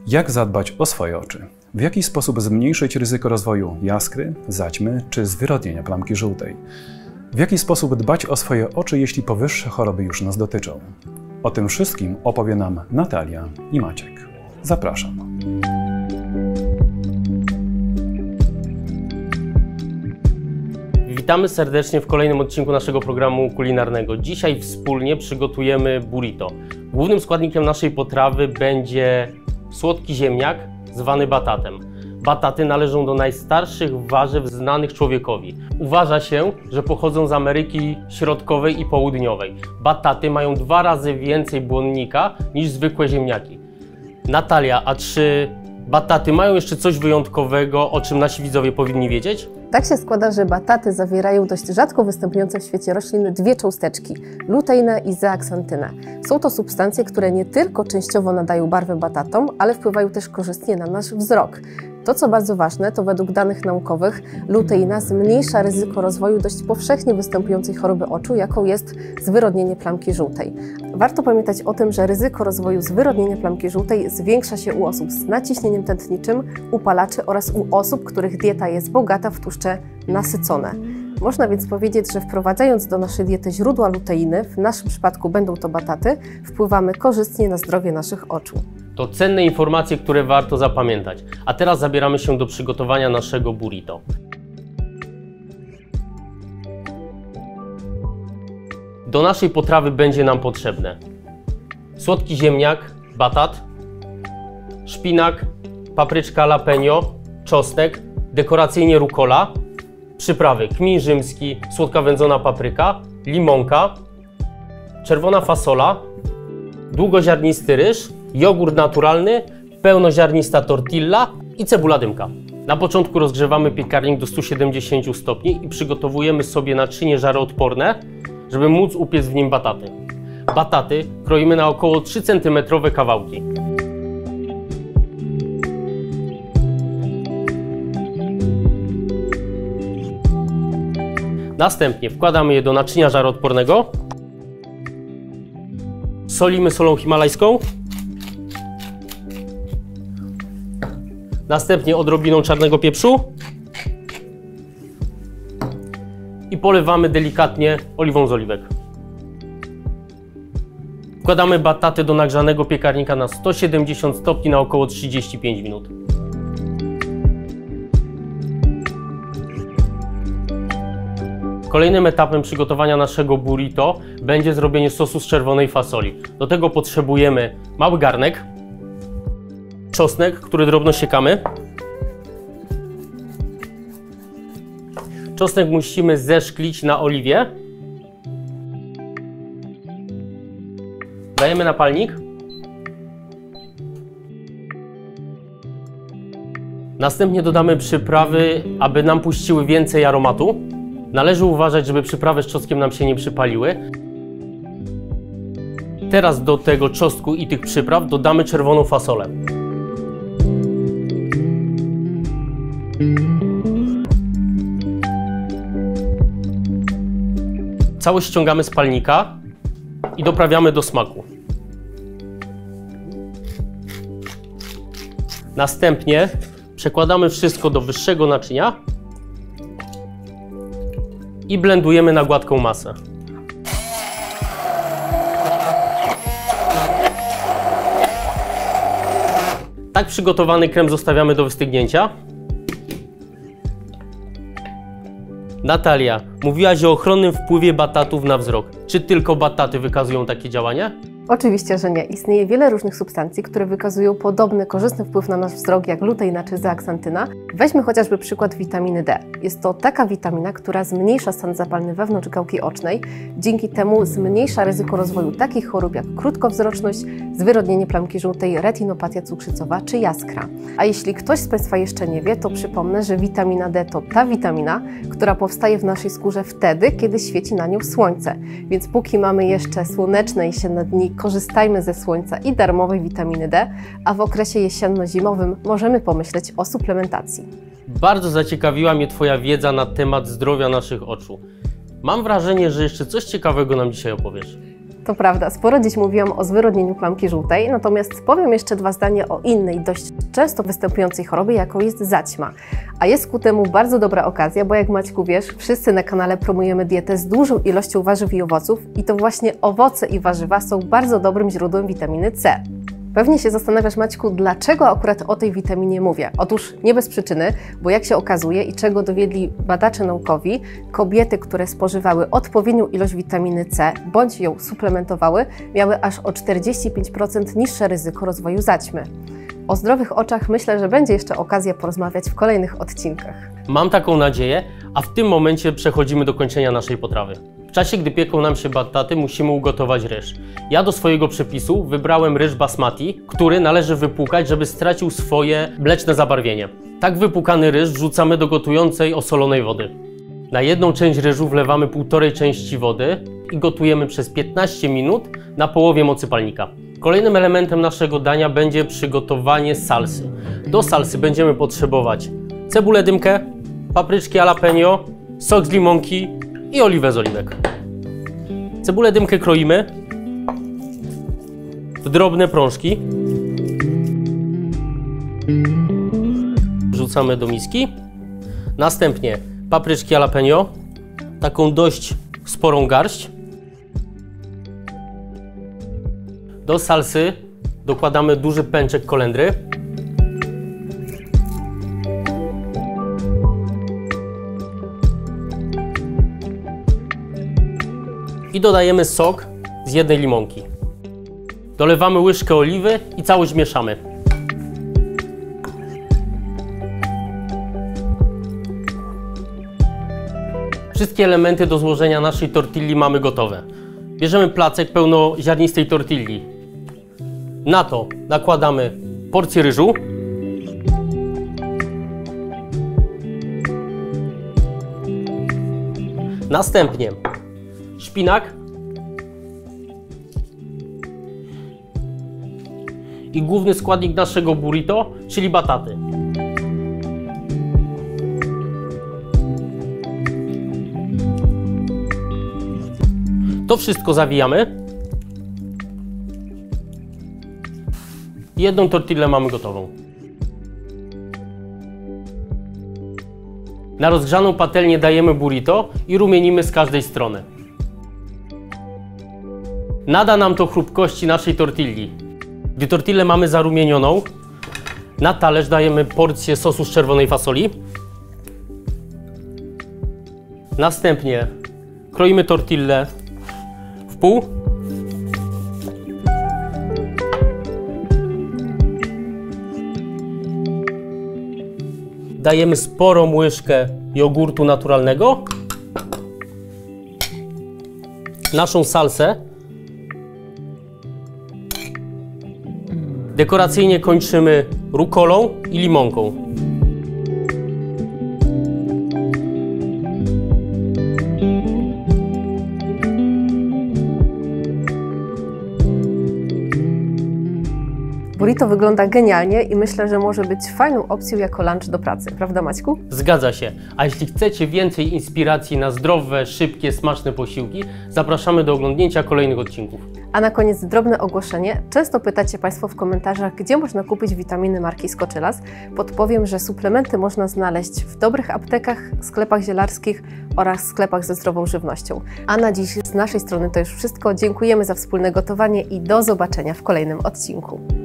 Jak zadbać o swoje oczy? W jaki sposób zmniejszyć ryzyko rozwoju jaskry, zaćmy czy zwyrodnienia plamki żółtej? W jaki sposób dbać o swoje oczy, jeśli powyższe choroby już nas dotyczą? O tym wszystkim opowie nam Natalia i Maciek. Zapraszam. Witamy serdecznie w kolejnym odcinku naszego programu kulinarnego. Dzisiaj wspólnie przygotujemy burrito. Głównym składnikiem naszej potrawy będzie słodki ziemniak zwany batatem. Bataty należą do najstarszych warzyw znanych człowiekowi. Uważa się, że pochodzą z Ameryki Środkowej i Południowej. Bataty mają 2 razy więcej błonnika niż zwykłe ziemniaki. Natalia, a czy bataty mają jeszcze coś wyjątkowego, o czym nasi widzowie powinni wiedzieć? Tak się składa, że bataty zawierają dość rzadko występujące w świecie roślin 2 cząsteczki – luteinę i zeaksantynę. Są to substancje, które nie tylko częściowo nadają barwę batatom, ale wpływają też korzystnie na nasz wzrok. To, co bardzo ważne, to według danych naukowych luteina zmniejsza ryzyko rozwoju dość powszechnie występującej choroby oczu, jaką jest zwyrodnienie plamki żółtej. Warto pamiętać o tym, że ryzyko rozwoju zwyrodnienia plamki żółtej zwiększa się u osób z nadciśnieniem tętniczym, u palaczy oraz u osób, których dieta jest bogata w tłuszcze nasycone. Można więc powiedzieć, że wprowadzając do naszej diety źródła luteiny, w naszym przypadku będą to bataty, wpływamy korzystnie na zdrowie naszych oczu. To cenne informacje, które warto zapamiętać. A teraz zabieramy się do przygotowania naszego burrito. Do naszej potrawy będzie nam potrzebne słodki ziemniak, batat, szpinak, papryczka jalapeno, czosnek, dekoracyjnie rucola, przyprawy kmin rzymski, słodka wędzona papryka, limonka, czerwona fasola, długoziarnisty ryż, jogurt naturalny, pełnoziarnista tortilla i cebula dymka. Na początku rozgrzewamy piekarnik do 170 stopni i przygotowujemy sobie naczynie żaroodporne, żeby móc upiec w nim bataty. Bataty kroimy na około 3 cm kawałki. Następnie wkładamy je do naczynia żaroodpornego. Solimy solą himalajską. Następnie odrobiną czarnego pieprzu. I polewamy delikatnie oliwą z oliwek. Wkładamy bataty do nagrzanego piekarnika na 170 stopni na około 35 minut. Kolejnym etapem przygotowania naszego burrito będzie zrobienie sosu z czerwonej fasoli. Do tego potrzebujemy mały garnek, czosnek, który drobno siekamy. Czosnek musimy zeszklić na oliwie. Dajemy na palnik. Następnie dodamy przyprawy, aby nam puściły więcej aromatu. Należy uważać, żeby przyprawy z czosnkiem nam się nie przypaliły. Teraz do tego czosnku i tych przypraw dodamy czerwoną fasolę. Całość ściągamy z palnika i doprawiamy do smaku. Następnie przekładamy wszystko do wyższego naczynia i blendujemy na gładką masę. Tak przygotowany krem zostawiamy do wystygnięcia. Natalia, mówiłaś o ochronnym wpływie batatów na wzrok. Czy tylko bataty wykazują takie działanie? Oczywiście, że nie. Istnieje wiele różnych substancji, które wykazują podobny korzystny wpływ na nasz wzrok jak luteina czy zeaksantyna. Weźmy chociażby przykład witaminy D. Jest to taka witamina, która zmniejsza stan zapalny wewnątrz gałki ocznej. Dzięki temu zmniejsza ryzyko rozwoju takich chorób jak krótkowzroczność, zwyrodnienie plamki żółtej, retinopatia cukrzycowa czy jaskra. A jeśli ktoś z Państwa jeszcze nie wie, to przypomnę, że witamina D to ta witamina, która powstaje w naszej skórze wtedy, kiedy świeci na nią słońce. Więc póki mamy jeszcze słoneczne jesienne dni, korzystajmy ze słońca i darmowej witaminy D, a w okresie jesienno-zimowym możemy pomyśleć o suplementacji. Bardzo zaciekawiła mnie Twoja wiedza na temat zdrowia naszych oczu. Mam wrażenie, że jeszcze coś ciekawego nam dzisiaj opowiesz. To prawda, sporo dziś mówiłam o zwyrodnieniu plamki żółtej, natomiast powiem jeszcze 2 zdania o innej, dość często występującej chorobie, jaką jest zaćma. A jest ku temu bardzo dobra okazja, bo jak Maćku wiesz, wszyscy na kanale promujemy dietę z dużą ilością warzyw i owoców i to właśnie owoce i warzywa są bardzo dobrym źródłem witaminy C. Pewnie się zastanawiasz, Maćku, dlaczego akurat o tej witaminie mówię. Otóż nie bez przyczyny, bo jak się okazuje i czego dowiedli badacze naukowi, kobiety, które spożywały odpowiednią ilość witaminy C bądź ją suplementowały, miały aż o 45% niższe ryzyko rozwoju zaćmy. O zdrowych oczach myślę, że będzie jeszcze okazja porozmawiać w kolejnych odcinkach. Mam taką nadzieję, a w tym momencie przechodzimy do kończenia naszej potrawy. W czasie, gdy pieką nam się bataty, musimy ugotować ryż. Ja do swojego przepisu wybrałem ryż basmati, który należy wypłukać, żeby stracił swoje mleczne zabarwienie. Tak wypłukany ryż wrzucamy do gotującej osolonej wody. Na 1 część ryżu wlewamy 1,5 części wody i gotujemy przez 15 minut na połowie mocy palnika. Kolejnym elementem naszego dania będzie przygotowanie salsy. Do salsy będziemy potrzebować cebulę dymkę, papryczki jalapeno, sok z limonki i oliwę z oliwek. Cebulę dymkę kroimy w drobne prążki. Wrzucamy do miski. Następnie papryczki jalapeno, taką dość sporą garść. Do salsy dokładamy duży pęczek kolendry. I dodajemy sok z 1 limonki. Dolewamy łyżkę oliwy i całość mieszamy. Wszystkie elementy do złożenia naszej tortilli mamy gotowe. Bierzemy placek pełnoziarnistej tortilli. Na to nakładamy porcję ryżu. Następnie szpinak i główny składnik naszego burrito, czyli bataty. To wszystko zawijamy. Jedną tortillę mamy gotową. Na rozgrzaną patelnię dajemy burrito i rumienimy z każdej strony. Nada nam to chrupkości naszej tortilli. Gdy tortillę mamy zarumienioną, na talerz dajemy porcję sosu z czerwonej fasoli. Następnie kroimy tortillę w pół. Dajemy sporą łyżkę jogurtu naturalnego, naszą salsę. Dekoracyjnie kończymy rukolą i limonką. Burrito wygląda genialnie i myślę, że może być fajną opcją jako lunch do pracy. Prawda, Maćku? Zgadza się. A jeśli chcecie więcej inspiracji na zdrowe, szybkie, smaczne posiłki, zapraszamy do oglądnięcia kolejnych odcinków. A na koniec drobne ogłoszenie. Często pytacie Państwo w komentarzach, gdzie można kupić witaminy marki Skoczylas. Podpowiem, że suplementy można znaleźć w dobrych aptekach, sklepach zielarskich oraz sklepach ze zdrową żywnością. A na dziś z naszej strony to już wszystko. Dziękujemy za wspólne gotowanie i do zobaczenia w kolejnym odcinku.